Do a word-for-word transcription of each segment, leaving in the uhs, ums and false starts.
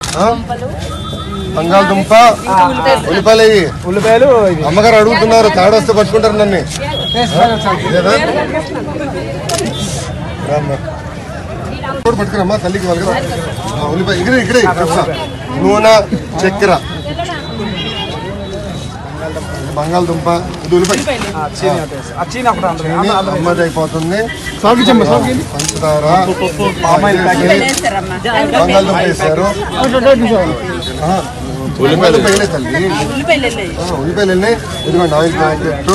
బంగాళదుంప ఉల్లిపాయలు ఉల్లిపాయలు అమ్మగారు అడుగుతున్నారు తాడొస్తే పట్టుకుంటారు నన్ను పట్టుకురమ్మా తల్లికి వాళ్ళు కదా ఉల్లిపాయ ఇక్కడ ఇక్కడే నూనె చక్కెర బంగాళదుంప ఉల్లిపాయ అమ్మది అయిపోతుంది పంచదార బంగాళదుంప వేసారు ఉల్లిపాయలు వేయలే తల్లి ఉల్లిపాయలు వెళ్ళి ఇదిగోండి ఆయిల్ ప్యాకెట్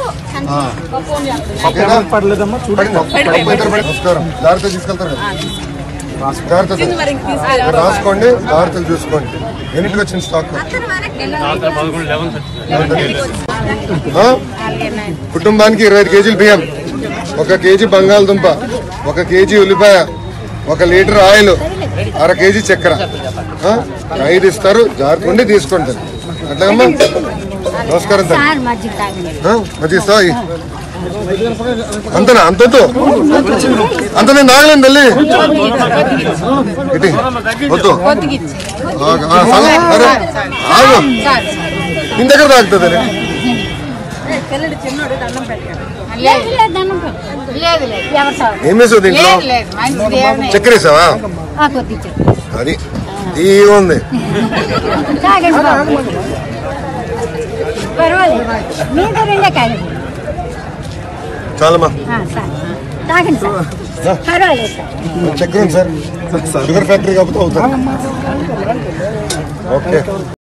నమస్కారం జాగ్రత్త తీసుకెళ్తారు కదా జాగ్రత్త రాసుకోండి జాగ్రత్తలు చూసుకోండి ఎన్నింటికి వచ్చింది స్టాక్ కుటుంబానికి ఇరవై ఐదు కేజీలు బియ్యం ఒక కేజీ బంగాళదుంప ఒక కేజీ ఉల్లిపాయ ఒక లీటర్ ఆయిల్ అర కేజీ చక్కెర ఐదు ఇస్తారు జాగ్రత్త ఉండి తీసుకోండి అట్లాగమ్మా నమస్కారం సార్ మజ్జిగ ఇస్తావా అంతనా అంతతో అంత నేను తాగలేను తల్లి ఇటీ వద్దు అరే ఆగు నీ దగ్గర తాగుతుంది ఏం వేసావు దీంట్లో చక్కెర వేసావా అది ఏముంది చాలమ్మా చక్కెర ఉంది సార్ షుగర్ ఫ్యాక్టరీ కాకపోతే అవుతుంది ఓకే